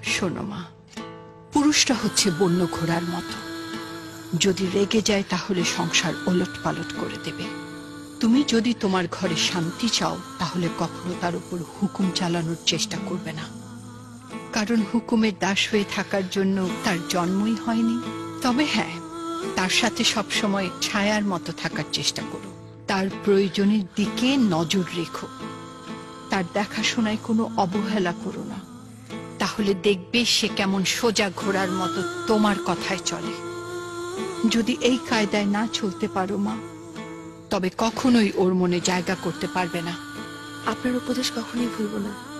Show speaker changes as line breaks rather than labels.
শোনো মা, পুরুষটা হচ্ছে বন্য ঘোড়ার মতো, যদি রেগে যায় তাহলে সংসার ওলটপালট করে দেবে। তুমি যদি তোমার ঘরে শান্তি চাও তাহলে কখনো তার উপর হুকুম চালানোর চেষ্টা করবে না, কারণ হুকুমের দাস হয়ে থাকার জন্য তার জন্মই হয়নি। তবে হ্যাঁ, তার সাথে সবসময় ছায়ার মতো থাকার চেষ্টা করো, তার প্রয়োজনের দিকে নজর রেখো, তার দেখাশোনায় কোনো অবহেলা করো না, তাহলে দেখবে সে কেমন সোজা ঘোড়ার মতো তোমার কথায় চলে। যদি এই কায়দায় না চলতে পারো মা, তবে কখনোই ওর মনে জায়গা করতে পারবে না।
আপনার উপদেশ কখনোই ভুলব না।